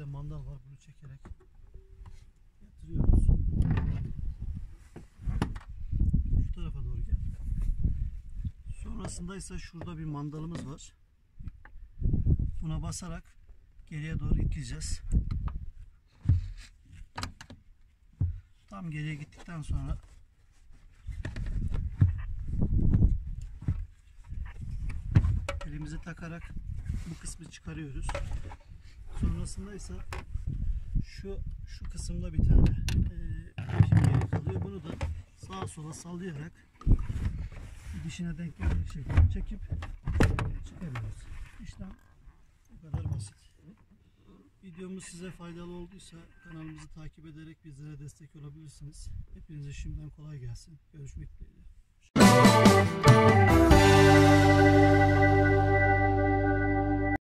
mandal var. Bunu çekerek yatırıyoruz. Şu tarafa doğru gel. Sonrasında ise şurada bir mandalımız var. Buna basarak geriye doğru itleyeceğiz. Tam geriye gittikten sonra elimizi takarak bu kısmı çıkarıyoruz. Sonrasında ise şu kısımda bir tane geri kalıyor. Bunu da sağa sola sallayarak dişine denk gelecek şekilde çekip çıkarıyoruz. İşlem bu kadar basit. Videomuz size faydalı olduysa kanalımızı takip ederek bizlere destek olabilirsiniz. Hepinize şimdiden kolay gelsin. Görüşmek dileğiyle.